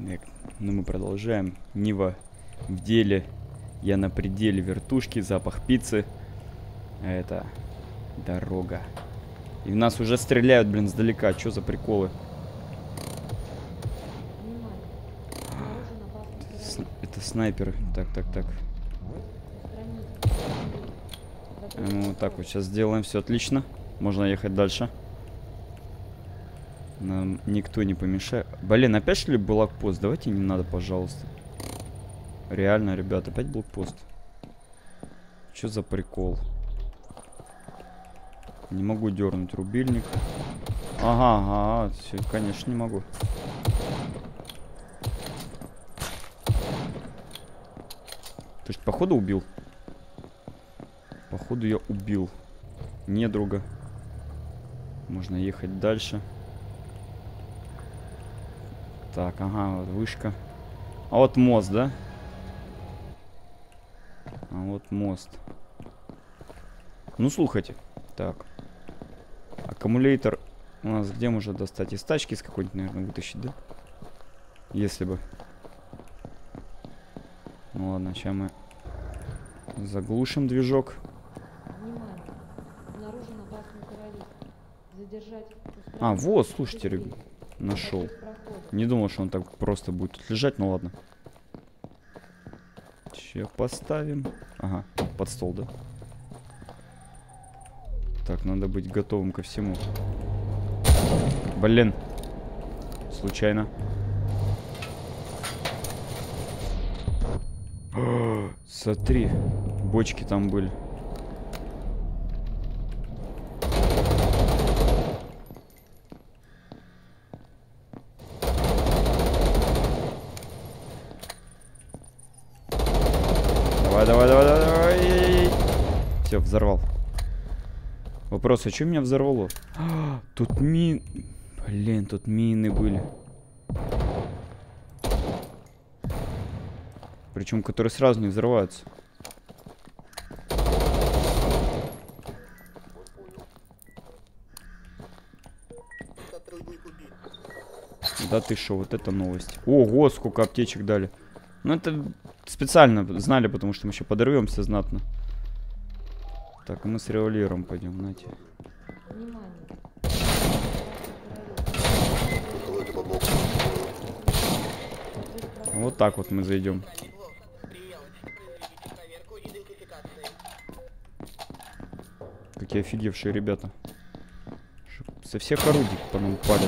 Ну, мы продолжаем. Нива в деле. Я на пределе. Вертушки, запах пиццы. Это дорога. И в нас уже стреляют, блин, сдалека. Чё за приколы? Это снайперы. Так. Вот так вот сейчас сделаем. Все отлично. Можно ехать дальше. Нам никто не помешает. Блин, опять что ли блокпост? Давайте не надо, пожалуйста. Реально, ребят, опять блокпост. Что за прикол? Не могу дернуть рубильник. Ага, все, конечно, не могу. То есть, походу, убил. Походу, я убил недруга. Можно ехать дальше. Так, ага, вот вышка. А вот мост, да? А вот мост. Ну, слушайте. Так. Аккумулятор у нас где можно достать? Из тачки с какой-нибудь, наверное, вытащить, да? Если бы. Ну ладно, сейчас мы заглушим движок. А, вот, слушайте, ребят, нашел. Не думал, что он так просто будет тут лежать, ну ладно. Сейчас поставим. Ага, под стол, да? Так, надо быть готовым ко всему. Блин. Случайно. О, смотри, бочки там были. Давай. Все, взорвал. Вопрос, а что меня взорвало? Тут Блин, тут мины были. Причем, которые сразу не взрываются. Да ты шо, вот это новость. Ого, сколько аптечек дали. Ну это специально знали, потому что мы еще подорвемся знатно. Так, мы с револьвером пойдем, знаете. Вот так вот мы зайдем. Какие офигевшие ребята. Со всех орудий по нам палят.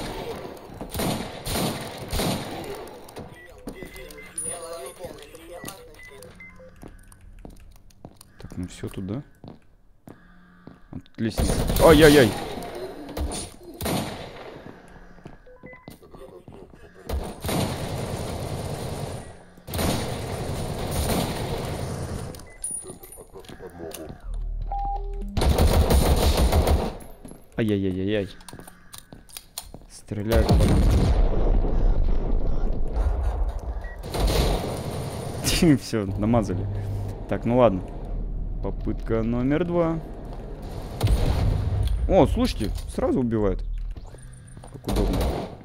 Так, ну все туда. Вот тут лестница. Ай-яй-яй. Ай-яй-яй-яй-яй. Стреляют по нам. Все, намазали. Так, ну ладно. Попытка номер 2. О, слушайте, сразу убивают. Как удобно.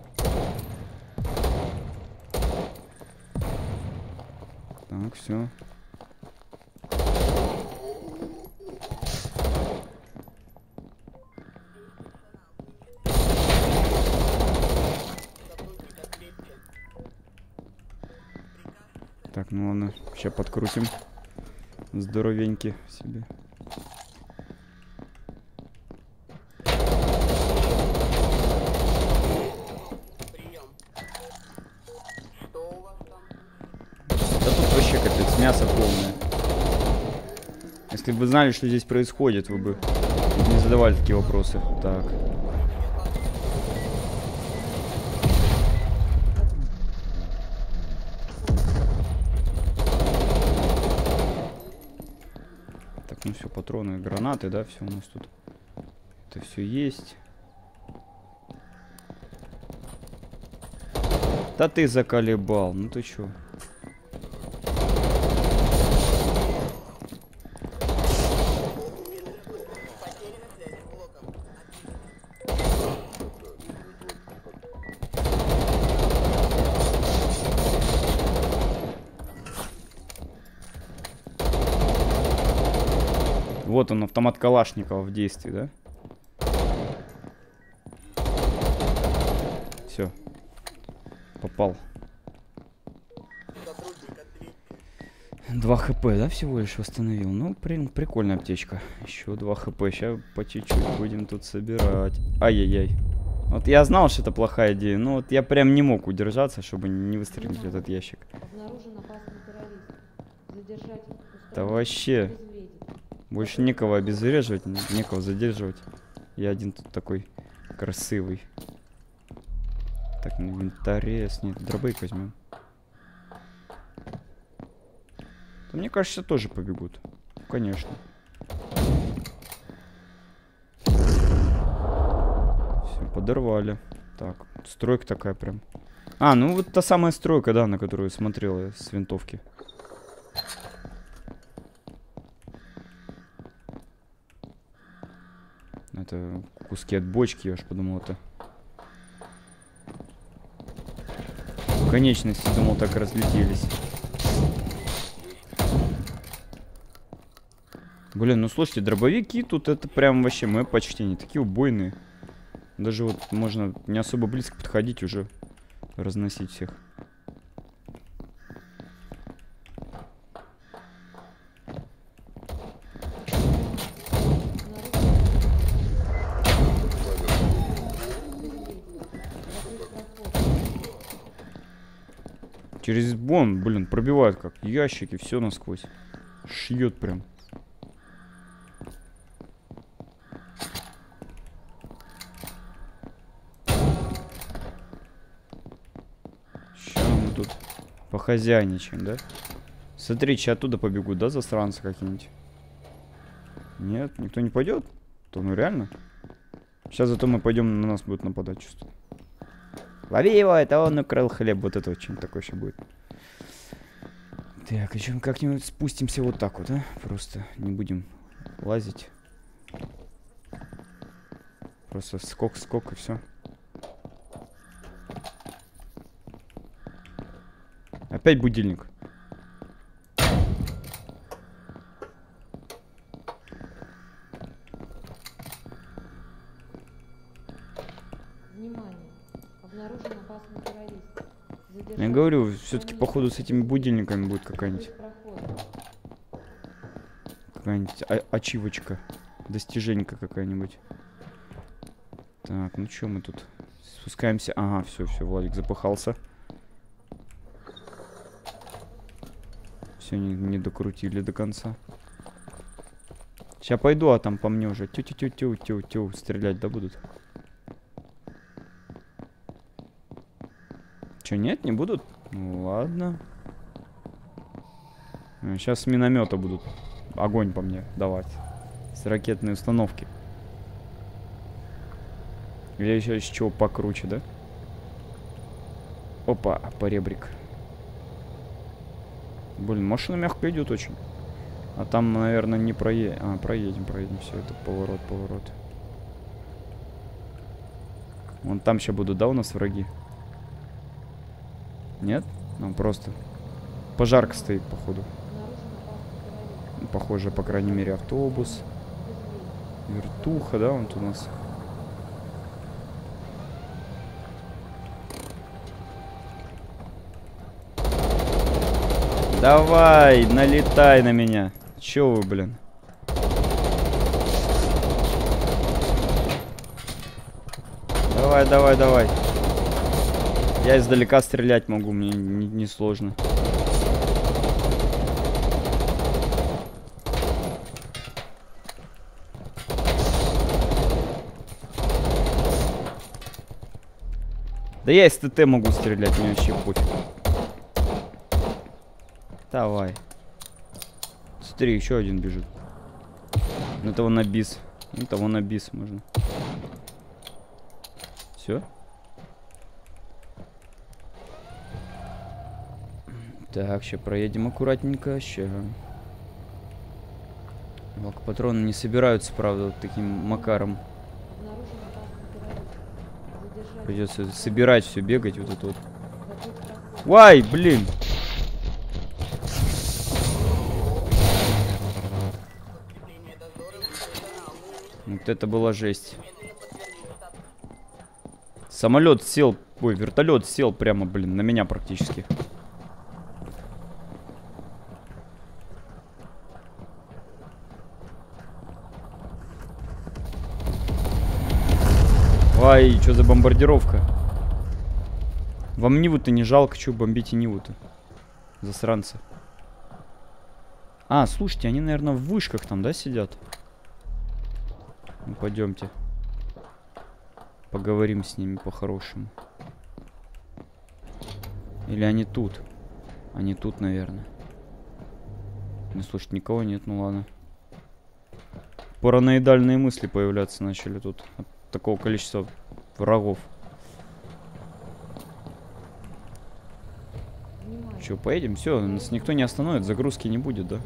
Так, все. Так, ну ладно, сейчас подкрутим. Здоровеньки себе. Да тут вообще капец, мясо полное. Если бы вы знали, что здесь происходит, вы бы не задавали такие вопросы. Так. Ну все, патроны, гранаты, да, все у нас тут. Это все есть. Да ты заколебал, ну ты чё? Вот он, автомат Калашникова в действии, да? Все. Попал. 2 хп, да, всего лишь восстановил? Ну, прикольная аптечка. Еще 2 хп. Сейчас по чуть-чуть будем тут собирать. Ай-яй-яй. Вот я знал, что это плохая идея, но вот я прям не мог удержаться, чтобы не выстрелить в этот ящик. Да вообще. Больше некого обезвреживать, некого задерживать. Я один тут такой красивый. Так, на инвентаре. Нет, дробейк возьмем. Да, мне кажется, тоже побегут. Конечно. Все, подорвали. Так, стройка такая прям. А, ну вот та самая стройка, да, на которую смотрел я с винтовки. Это куски от бочки, я уж подумал, это... Конечности, думал, так разлетелись. Блин, ну слушайте, дробовики тут это прям вообще мое почтение. Такие убойные. Даже вот можно не особо близко подходить, уже разносить всех. Через бон, блин, пробивает как ящики, все насквозь. Шьет прям. Сейчас мы тут похозяйничаем, да? Смотри, сейчас оттуда побегут, да, засранцы какие-нибудь? Нет, никто не пойдет? То ну реально? Сейчас зато мы пойдем, на нас будут нападать, чувствую. Лови его, это он украл хлеб. Вот это вот что-нибудь такое еще будет. Так, еще мы как-нибудь спустимся вот так вот, а? Просто не будем лазить. Просто скок и все. Опять будильник. Я говорю, все-таки походу с этими будильниками будет какая-нибудь ачивочка, достиженька какая-нибудь. Так, ну что мы тут спускаемся? Ага, все, Владик запыхался. Все не докрутили до конца. Сейчас пойду, а там по мне уже тю-тю-тю-тю-тю стрелять, да, будут? Че, нет, не будут? Ну, ладно. Сейчас с миномета будут огонь по мне давать. С ракетной установки. Или еще из чего покруче, да? Опа, поребрик. Блин, машина мягко идет очень. А там, наверное, не проедем. А, проедем. Все, это поворот. Вон там сейчас будут, да, у нас враги? Нет? Ну, просто пожарка стоит, походу. Похоже, по крайней мере, автобус. Вертуха, да, вот у нас. Давай, налетай на меня. Чё вы, блин? Давай. Я издалека стрелять могу, мне не сложно. Да я из ТТ могу стрелять, мне вообще пофиг. Давай. Смотри, еще один бежит. Ну того на бис. Ну того на бис можно. Все? Так, сейчас проедем аккуратненько. Сейчас. Патроны не собираются, правда, вот таким макаром. Придется собирать все, бегать вот это вот. Вай, блин! Вот это была жесть. Самолет сел, ой, вертолет сел прямо, блин, на меня практически. Ай, что за бомбардировка? Вам Ниву-то не жалко, что бомбите Ниву-то? Засранцы. А, слушайте, они, наверное, в вышках там, да, сидят? Ну, пойдемте. Поговорим с ними по-хорошему. Или они тут? Они тут, наверное. Ну, слушайте, никого нет, ну ладно. Параноидальные мысли появляться начали тут. От такого количества врагов. Че, поедем? Все, нас никто не остановит, загрузки не будет, да?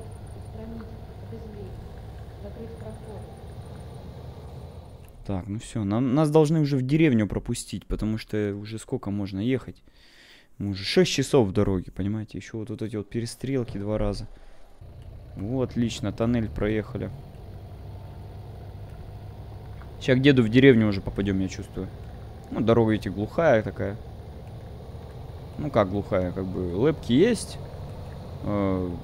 Так, ну все, нас должны уже в деревню пропустить, потому что уже сколько можно ехать? Мы уже 6 часов в дороге, понимаете? Еще вот эти вот перестрелки 2 раза. Вот, отлично, тоннель проехали. Сейчас к деду в деревню уже попадем, я чувствую. Ну, дорога эти глухая такая. Ну, как глухая, как бы лэпки есть. Ну,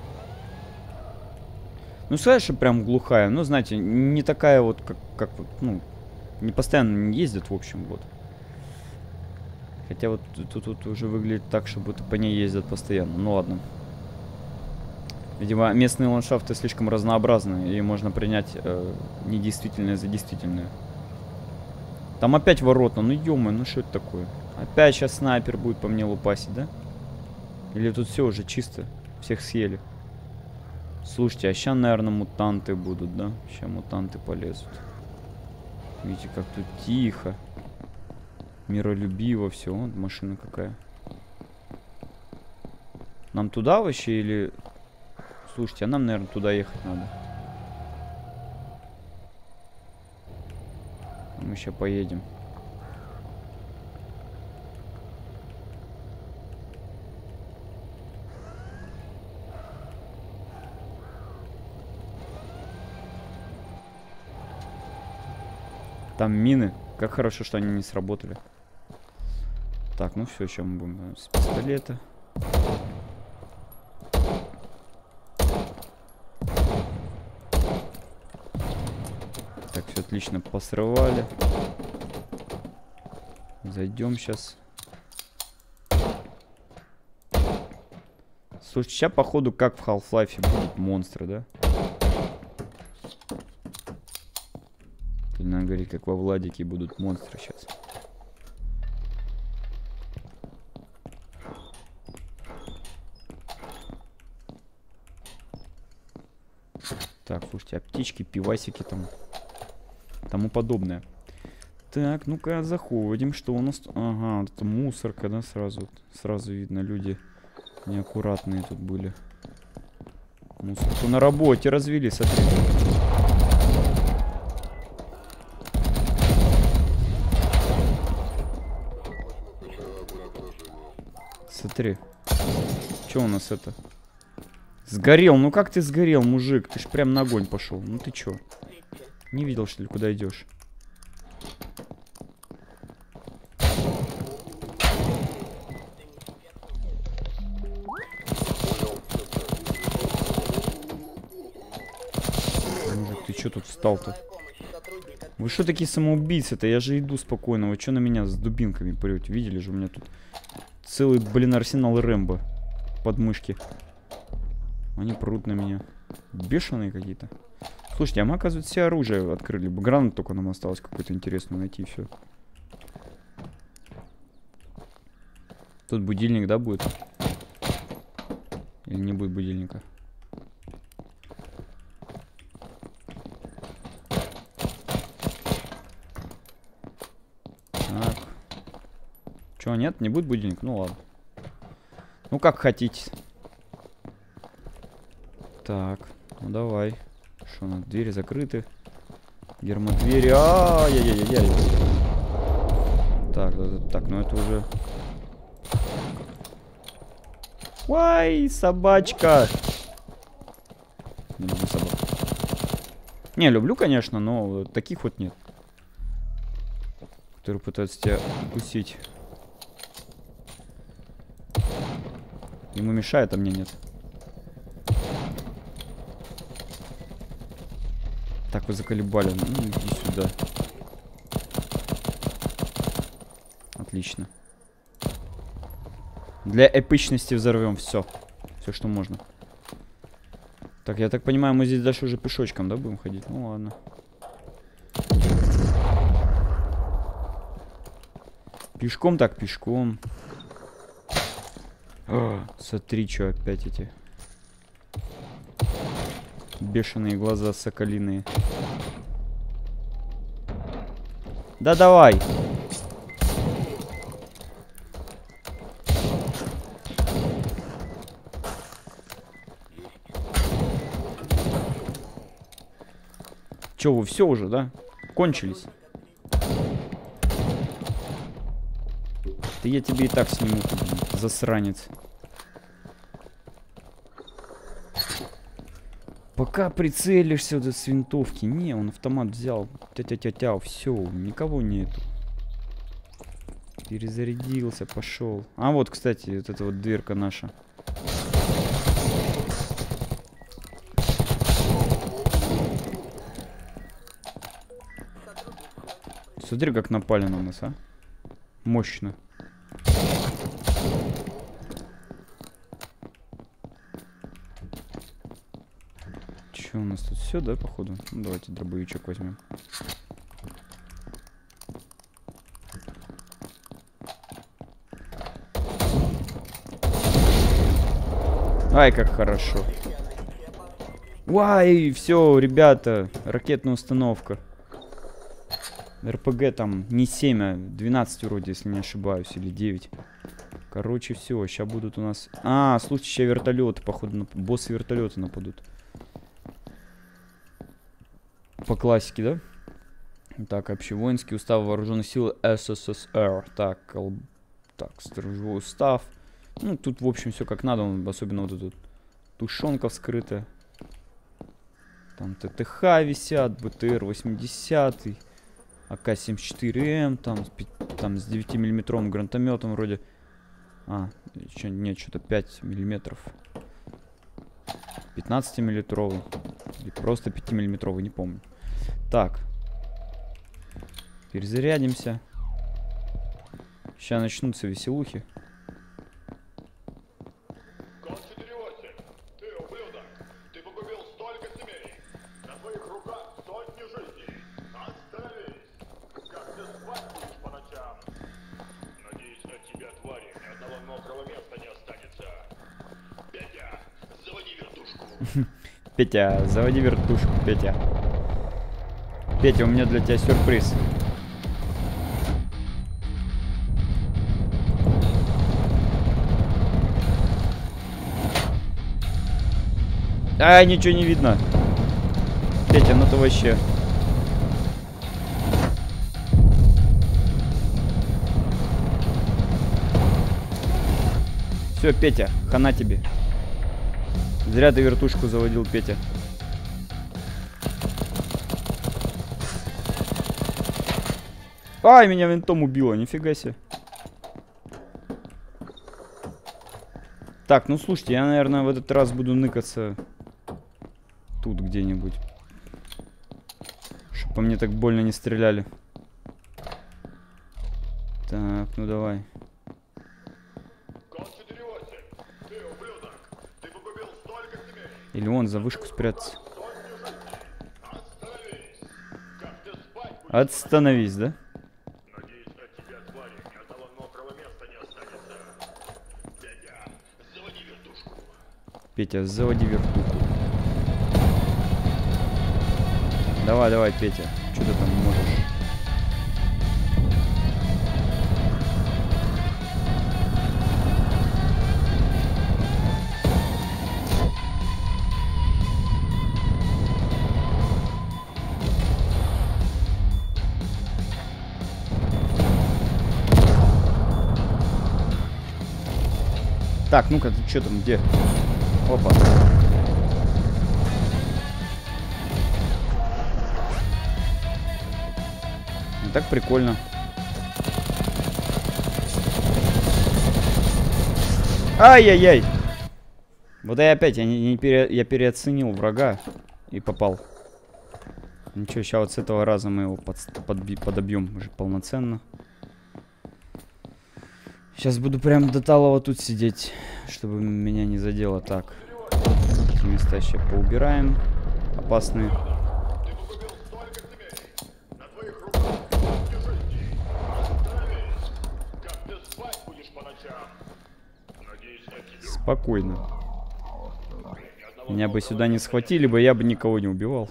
сказать, что прям глухая, но, знаете, не такая вот, как вот, ну, не постоянно не ездят, в общем, вот. Хотя вот тут уже выглядит так, что будто по ней ездят постоянно. Ну, ладно. Видимо, местные ландшафты слишком разнообразны, и можно принять недействительное за действительное. Там опять ворота, ну ё-моё, ну что это такое? Опять сейчас снайпер будет по мне лупасить, да? Или тут все уже чисто, всех съели? Слушайте, а сейчас, наверное, мутанты будут, да? Сейчас мутанты полезут. Видите, как тут тихо. Миролюбиво все. Вот машина какая. Нам туда вообще или... Слушайте, а нам, наверное, туда ехать надо. Мы сейчас поедем. Там мины. Как хорошо, что они не сработали. Так, ну все, сейчас мы будем с пистолета. Так, все отлично посрывали. Зайдем сейчас. Слушай, сейчас походу как в Half-Life будут монстры, да? Надо говорить, как во Владике будут монстры сейчас. Так, слушайте, а птички, пивасики там, тому подобное. Так, ну-ка заходим. Что у нас? Ага, вот это мусорка, да, сразу видно, люди неаккуратные тут были. Мусорку на работе развели, смотри. Смотри. Что у нас это? Сгорел. Ну как ты сгорел, мужик? Ты ж прям на огонь пошел. Ну ты чё? Не видел, что ли, куда идешь? Мужик, ты чё тут встал-то? Вы что такие самоубийцы-то? Я же иду спокойно. Вы чё на меня с дубинками прете? Видели же у меня тут целый, блин, арсенал Рэмбо под мышки. Они прут на меня. Бешеные какие-то. Слушайте, а мы, оказывается, все оружие открыли. Гранат только нам осталось какой-то интересный найти, и все. Тут будильник, да, будет? Или не будет будильника? Так. Чё, нет? Не будет будильник? Ну ладно. Ну как хотите. Так, ну давай. Что у нас? Двери закрыты. Гермодвери. Ай-яй-яй-яй. Так, так, ну это уже... Ой, собачка. Не люблю собак. Не, люблю, конечно, но таких вот нет. Которые пытаются тебя укусить. Ему мешает, а мне нет. Так, вы заколебали. Ну, иди сюда. Отлично. Для эпичности взорвем все. Все, что можно. Так, я так понимаю, мы здесь дальше уже пешочком, да, будем ходить? Ну ладно. Пешком так, пешком. О, смотри, что опять эти бешеные глаза соколиные. Да давай. Че, вы все уже, да? Кончились? Да я тебе и так сниму, засранец. Пока прицелишься вот с винтовки. Не, он автомат взял. Тя-тя-тя-тя, все, никого нету. Перезарядился, пошел. А вот, кстати, вот эта вот дверка наша. Смотри, как напали на нас, а? Мощно. Че у нас тут все, да, походу? Ну, давайте дробовичок возьмем. Ай, как хорошо. Ай, все, ребята, ракетная установка. РПГ там не 7, а 12 вроде, если не ошибаюсь, или 9. Короче, все, сейчас будут у нас... А, слушай, сейчас вертолеты, походу, боссы вертолета нападут. По классике, да? Так, общевоинский устав вооруженных сил СССР. Так, сторожевой устав. Ну, тут, в общем, все как надо, особенно вот тут тушенка вскрыта. Там ТТХ висят, БТР-80. АК-74М, там с 9-миллиметровым гранатометом вроде. Нет, что-то 5 миллиметров. 15-миллиметровый. Или просто 5-миллиметровый, не помню. Так. Перезарядимся. Сейчас начнутся веселухи. Петя, заводи вертушку, Петя. Петя, у меня для тебя сюрприз. А, ничего не видно. Петя, ну ты вообще... Все, Петя, хана тебе. Зря ты вертушку заводил, Петя. Ай, меня винтом убило, нифига себе. Так, ну слушайте, я, наверное, в этот раз буду ныкаться тут где-нибудь. Чтоб по мне так больно не стреляли. Так, ну давай. Или он за вышку спрятаться. Остановись, да? Петя, заводи вертуху. Давай, давай, Петя. Что ты там можешь? Так, ну-ка, ты что там, где? Опа. Так прикольно. Ай-яй-яй! Вот я опять, я переоценил врага и попал. Ничего, сейчас вот с этого раза мы его подобьем уже полноценно. Сейчас буду прям до талого тут сидеть, чтобы меня не задело. Так, эти места сейчас поубираем. Опасные. Спокойно. Меня бы сюда не схватили бы, я бы никого не убивал.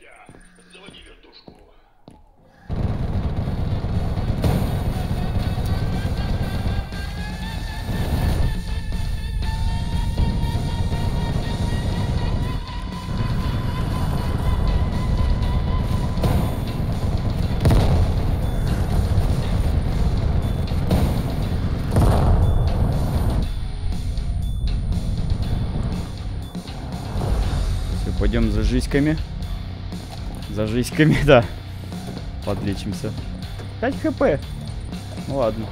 Пойдем за жизьками. За жизьками, да. Подлечимся. 5 хп. Ну ладно.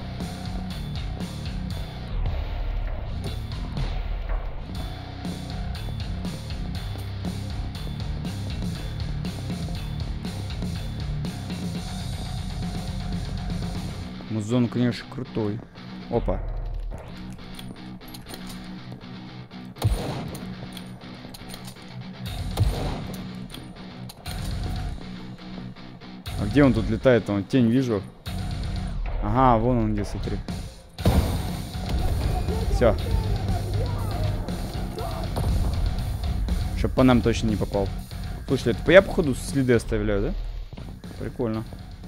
Музон, конечно, крутой. Опа. А где он тут летает? Он тень вижу. Ага, вон он где, смотри. Все. Чтоб по нам точно не попал. Слушай, это я походу следы оставляю, да? Прикольно.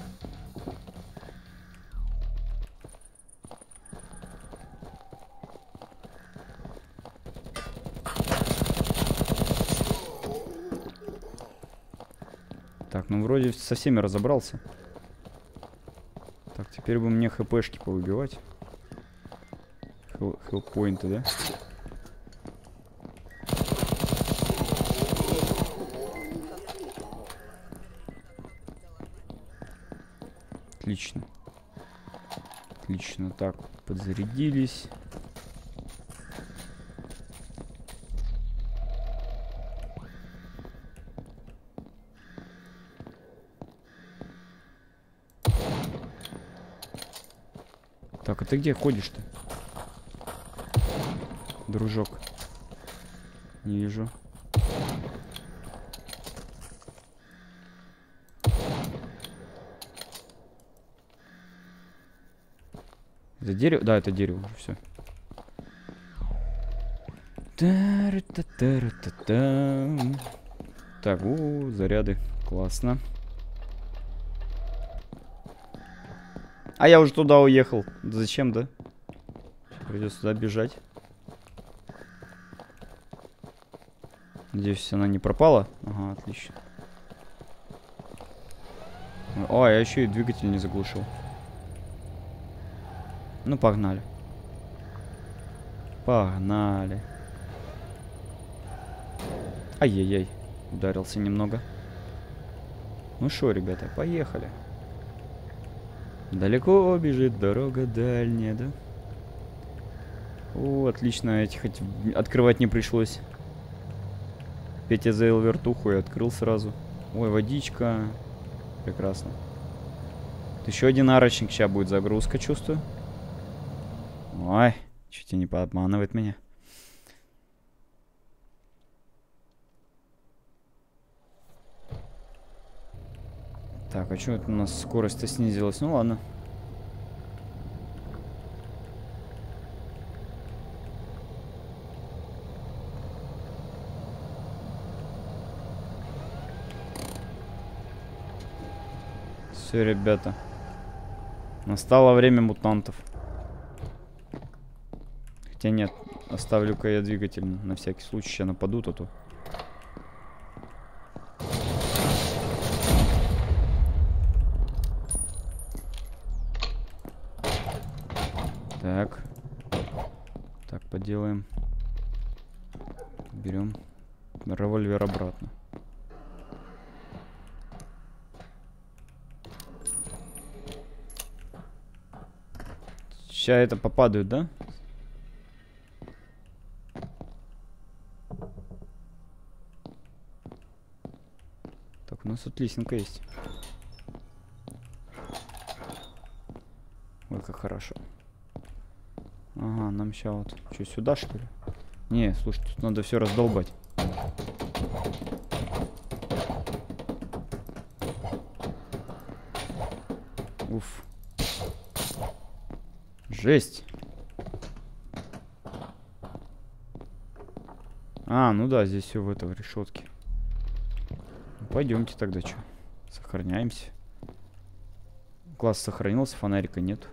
Так, ну вроде со всеми разобрался. Так, теперь бы мне хпшки повыбивать. Хелпоинты, да? Отлично. Отлично. Так, подзарядились. Так, а ты где ходишь-то? Дружок. Не вижу. Это дерево? Да, это дерево уже, все. Так, заряды. Классно. А я уже туда уехал. Зачем, да? Придется сюда бежать. Надеюсь, она не пропала. Ага, отлично. О, я еще и двигатель не заглушил. Ну, погнали. Погнали. Ай-яй-яй. Ударился немного. Ну что, ребята, поехали. Далеко бежит дорога дальняя, да? О, отлично, этих хоть открывать не пришлось. Петя заел вертуху и открыл сразу. Ой, водичка. Прекрасно. Еще один арочник, сейчас будет загрузка, чувствую. Ой, чуть и не пообманывает меня. Так, а что это у нас скорость-то снизилась? Ну ладно. Все, ребята. Настало время мутантов. Хотя нет, оставлю-ка я двигатель на всякий случай. Сейчас нападут, а то. Так. Так, поделаем. Берем револьвер обратно. Сейчас это попадают, да? Так, у нас тут лесенка есть. Ой, как хорошо. Ага, нам сейчас вот... Что, сюда, что ли? Не, слушай, тут надо все раздолбать. Уф. Жесть. А, ну да, здесь все в этой решетке. Пойдемте тогда, что? Сохраняемся. Класс сохранился, фонарика нет.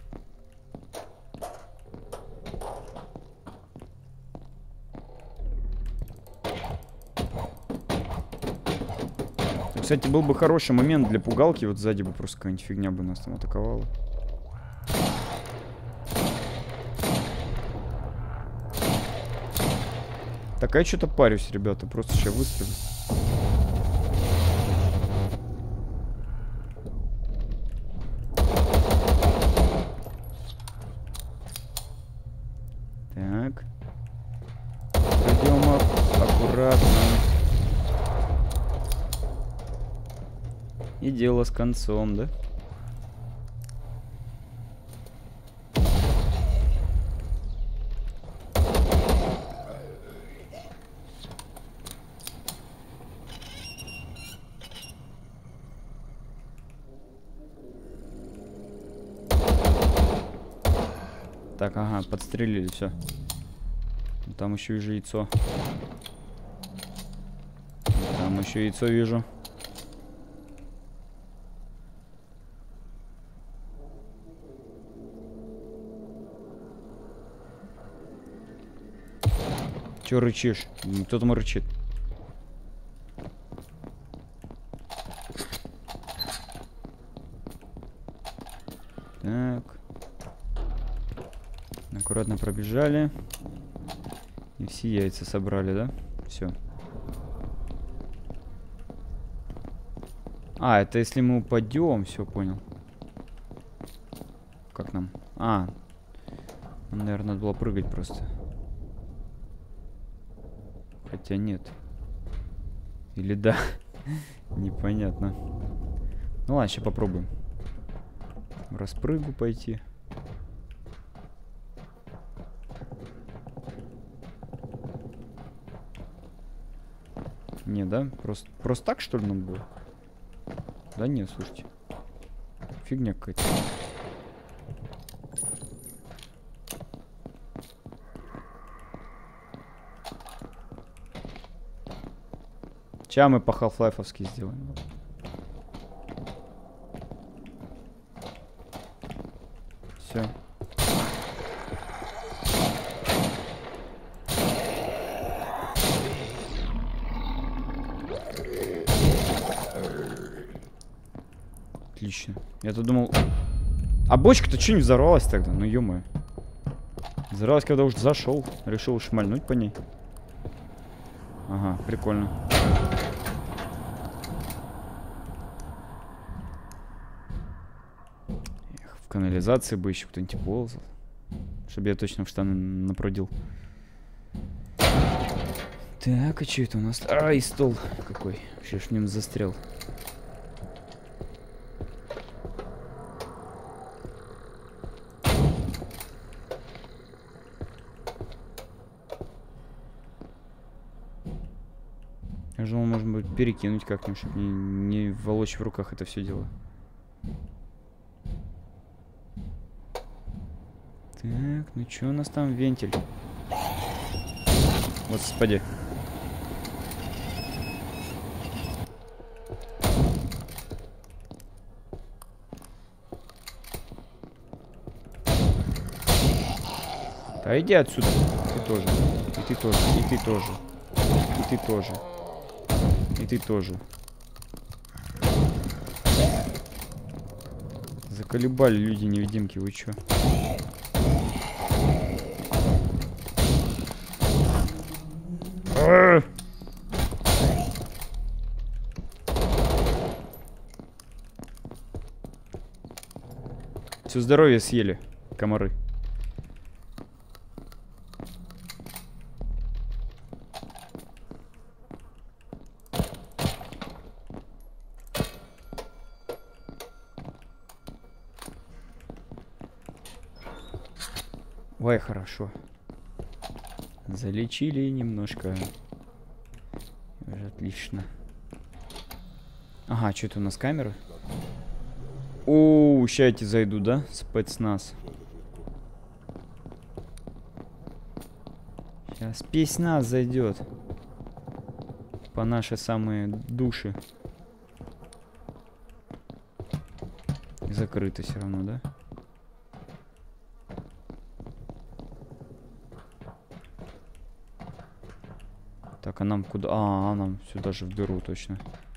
Кстати, был бы хороший момент для пугалки. Вот сзади бы просто какая-нибудь фигня бы нас там атаковала. Так, а я что-то парюсь, ребята. Просто сейчас выстрелю. Так. Пойдем аккуратно. И дело с концом, да? Так, ага, подстрелили, все. Там еще вижу яйцо. Там еще яйцо вижу. Че рычишь? Кто там рычит? Так. Аккуратно пробежали. И все яйца собрали, да? Все. А, это если мы упадем, все понял. Как нам? А, наверное, надо было прыгать просто. Хотя нет. Или да. Непонятно. Ну ладно, сейчас попробуем. В распрыгу пойти. Не, да? Просто так, что ли, нам было? Да нет, слушайте. Фигня какая-то. Сейчас мы по Half-Life'овски сделаем. Все. Отлично. Я-то думал... А бочка-то что не взорвалась тогда? Ну, ё-моё. Взорвалась, когда уже зашел. Решил шмальнуть по ней. Ага, прикольно. Эх, в канализации бы еще кто-нибудь ползал. Чтобы я точно в штаны напрудил. Так, а что это у нас? А, и стол какой. Вообще ж в нем застрял. Я же, может быть, перекинуть как-нибудь, чтобы не волочь в руках это все дело. Так, ну что у нас там? Вентиль. Господи. Да иди отсюда. Ты тоже. И ты тоже. И ты тоже. И ты тоже. И ты тоже. Заколебали люди-невидимки, вы чё? Все здоровье съели. комары. Ой, хорошо. Залечили немножко. Уже отлично. Ага, что это у нас камеры? О, ща эти зайду, да? Спецназ. Сейчас спецназ зайдет. По наши самые души. Закрыто все равно, да? Так, а нам куда? А, нам сюда же в дыру точно.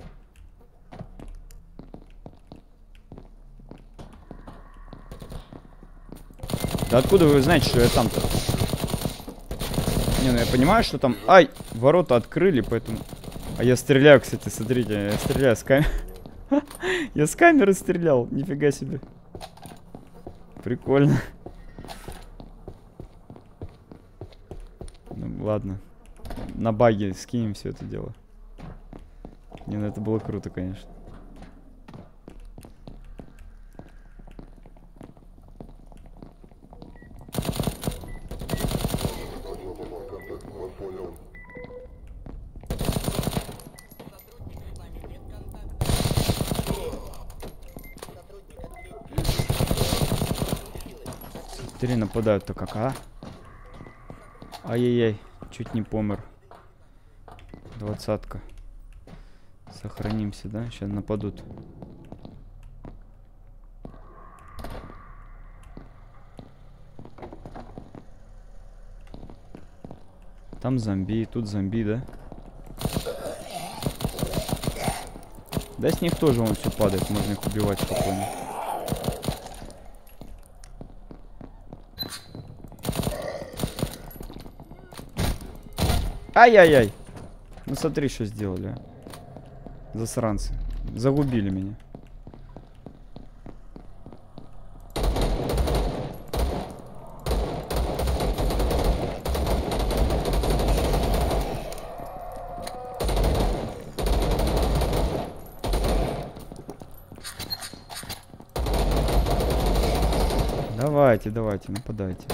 Да откуда вы знаете, что я там-то? Не, ну я понимаю, что там... Ай! Ворота открыли, поэтому... А я стреляю, кстати, смотрите. Я стреляю с камеры. Я с камеры стрелял. Нифига себе. Прикольно. Ну, ладно. На баге скинем все это дело. Не, ну это было круто, конечно. Смотри, нападают-то как, а? Ай-яй-яй, чуть не помер. 20-ка. Сохранимся, да? Сейчас нападут. Там зомби, тут зомби, да? Да с них тоже он все падает, можно их убивать спокойно. Ай-яй-яй! Ну смотри, что сделали, а. Засранцы. Загубили меня. Давайте, давайте, нападайте.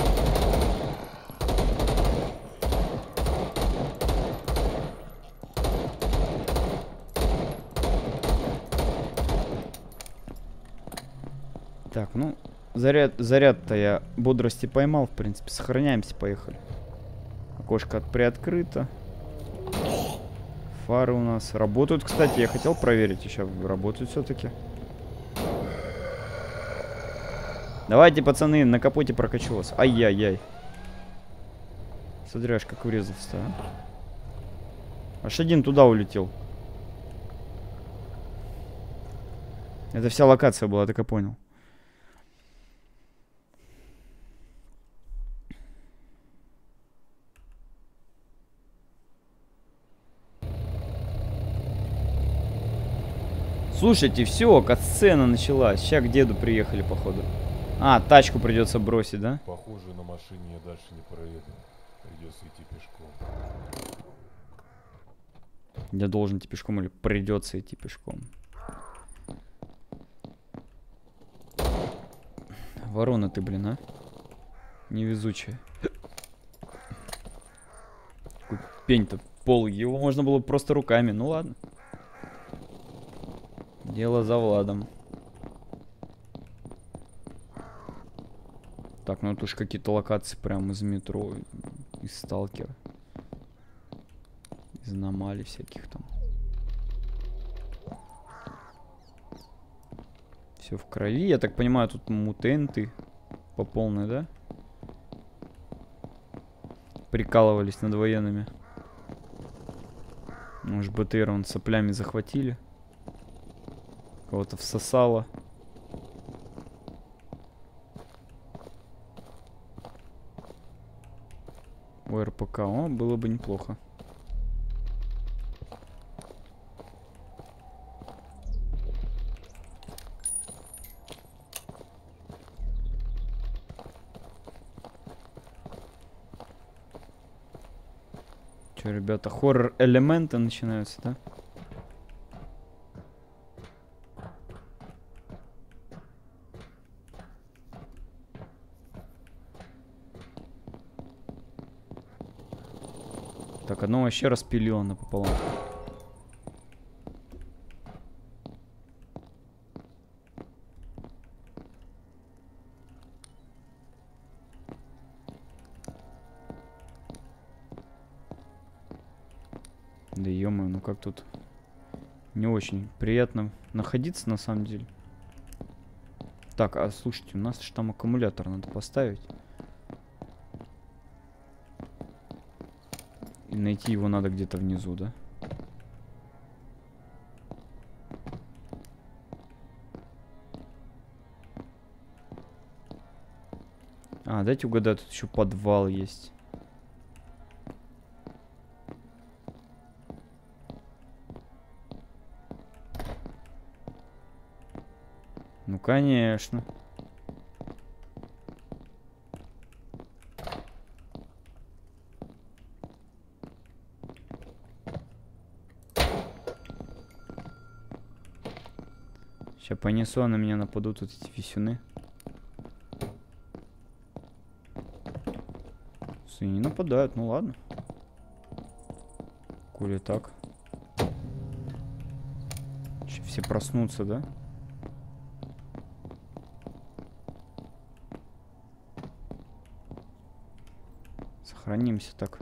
Так, ну, заряд-то я бодрости поймал, в принципе. Сохраняемся, поехали. Окошко приоткрыто. Фары у нас работают, кстати. Я хотел проверить, еще работают все-таки. Давайте, пацаны, на капоте прокачу вас. Ай-яй-яй. Смотри, аж как врезался, а. Аж один туда улетел. Это вся локация была, так и понял. Слушайте, все, катсцена началась. Сейчас к деду приехали, походу. А, тачку придется бросить, да? Похоже, на машине я дальше не проеду. Придется идти пешком. Я должен идти пешком или придется идти пешком? Ворона ты, блин, а? Невезучая. Какой пень-то полый. Его можно было просто руками. Ну ладно. Дело за Владом. Так, ну тут уж какие-то локации прямо из метро, из Сталкера. Из аномалий всяких там. Все в крови. Я так понимаю, тут мутенты по полной, да? Прикалывались над военными. Может, БТР вон соплями захватили. Кого-то всосало. Ой, РПК. О, было бы неплохо. Че, ребята, хоррор-элементы начинаются, да? Так, одно вообще распилило напополам. Да ё-моё, ну как тут не очень приятно находиться на самом деле. Так, а слушайте, у нас же там аккумулятор надо поставить. И найти его надо где-то внизу, да? А, дайте угадать, тут еще подвал есть. Ну, конечно. Сейчас понесу, а на меня нападут вот эти висюны. Не нападают, ну ладно. Коли так. Че, все проснутся, да? Сохранимся так.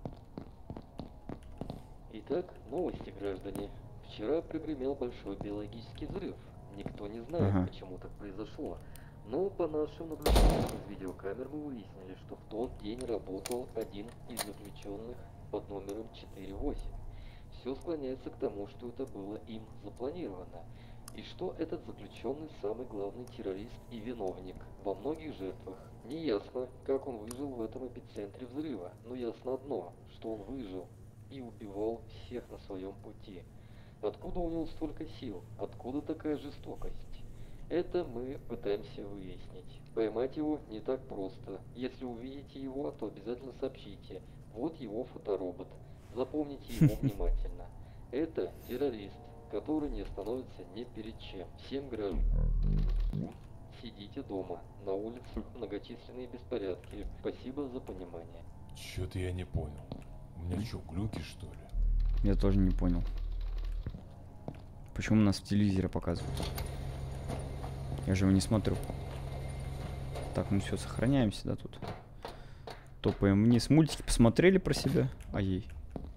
Итак, новости, граждане. Вчера прогремел большой биологический взрыв. Никто не знает, почему так произошло. Но по нашим наблюдениям из видеокамер мы выяснили, что в тот день работал один из заключенных под номером 4-8. Все склоняется к тому, что это было им запланировано. И что этот заключенный самый главный террорист и виновник во многих жертвах. Неясно, как он выжил в этом эпицентре взрыва, но ясно одно, что он выжил и убивал всех на своем пути. Откуда у него столько сил? Откуда такая жестокость? Это мы пытаемся выяснить. Поймать его не так просто. Если увидите его, то обязательно сообщите. Вот его фоторобот. Запомните его внимательно. Это террорист, который не остановится ни перед чем. Всем гражданам. Сидите дома. На улицах многочисленные беспорядки. Спасибо за понимание. Чё-то я не понял. У меня что, глюки, что ли? Я тоже не понял. Почему нас в телевизоре показывают? Я же его не смотрю. Так, ну все, сохраняемся, да, тут. Топаем вниз. Мультики посмотрели про себя? Ай-яй.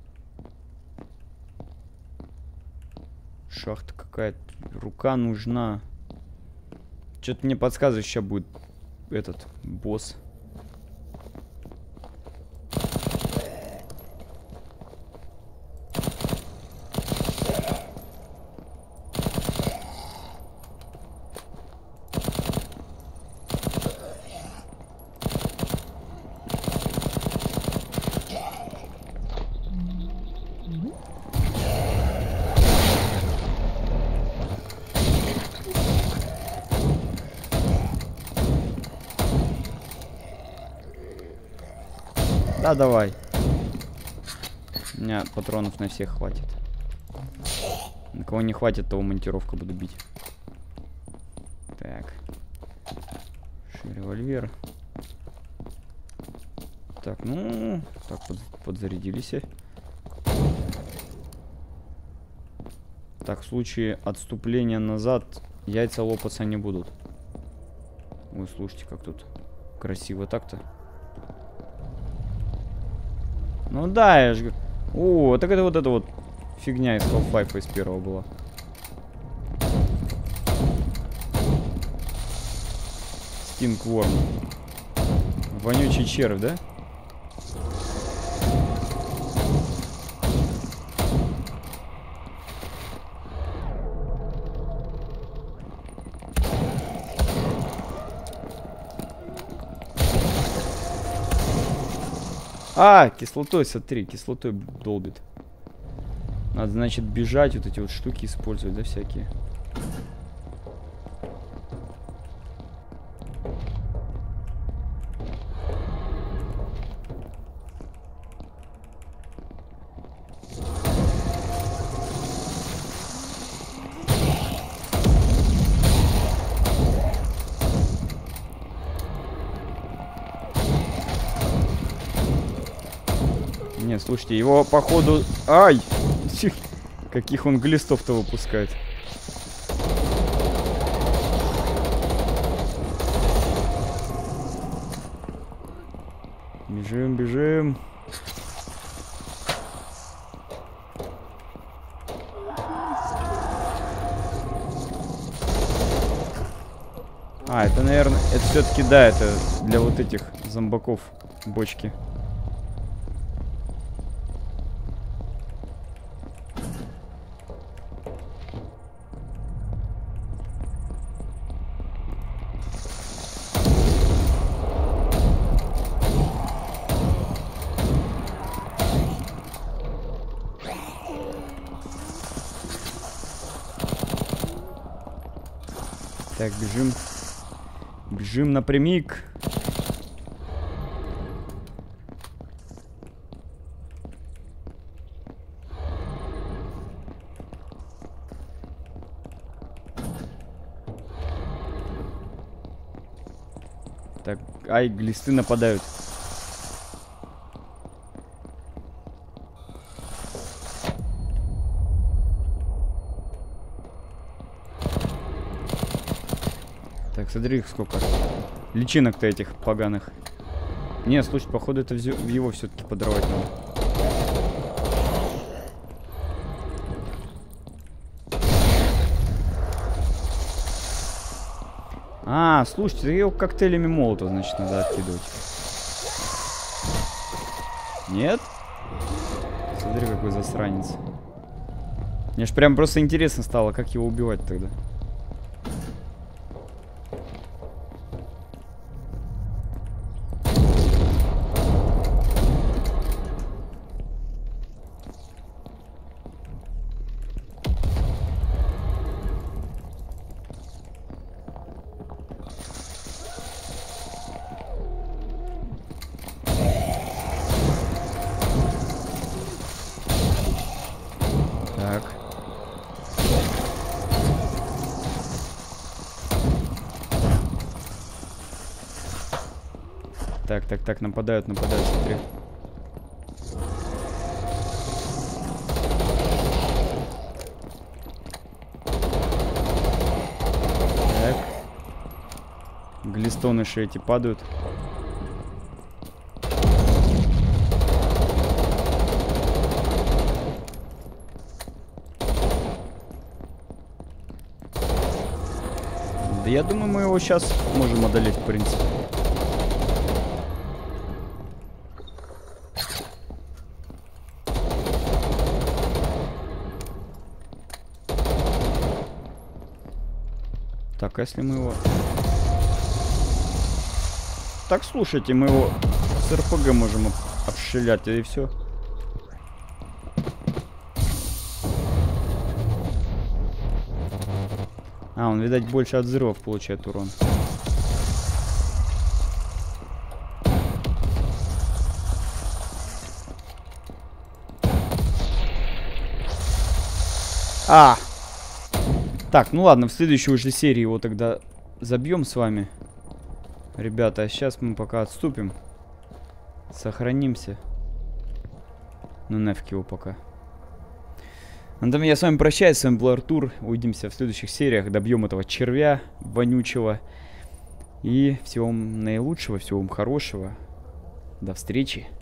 Шахта какая-то. Рука нужна. Что-то мне подсказывает, сейчас будет этот босс. Да, давай. У меня патронов на всех хватит. На кого не хватит, того монтировка буду бить. Так. Револьвер. Так, ну... Так, подзарядились. Так, в случае отступления назад яйца лопаться не будут. Ой, слушайте, как тут красиво так-то. Ну да, я же... О, так это вот эта вот фигня из Half-Life из первого была. Стингворм. Вонючий червь, да? А, кислотой, смотри, кислотой долбит. Надо, значит, бежать, вот эти вот штуки использовать, да, всякие. Не, слушайте, его походу... Ай! Каких он глистов-то выпускает. Бежим, бежим. А, это, наверное, это все-таки, да, это для вот этих зомбаков бочки. Так, бежим. Бежим напрямик. Так, ай, глисты нападают. Так, смотри, сколько личинок-то этих поганых. Не, слушай, походу это в его все-таки подорвать надо. А, слушайте, его коктейлями молота, значит, надо откидывать. Нет? Смотри, какой засранец. Мне ж прям просто интересно стало, как его убивать тогда. Так. Так, нападают, смотри. Так. Глистоныши эти падают. Да я думаю, мы его сейчас можем одолеть, в принципе. Так, а если мы его... Так, слушайте, мы его с РПГ можем обстрелять, и все. А, он, видать, больше от взрывов получает урон. А! Так, ну ладно, в следующей уже серии его тогда забьем с вами. Ребята, а сейчас мы пока отступим. Сохранимся. Ну нафиг его пока. На этом я с вами прощаюсь, с вами был Артур. Увидимся в следующих сериях, добьем этого червя вонючего. И всего вам наилучшего, всего вам хорошего. До встречи.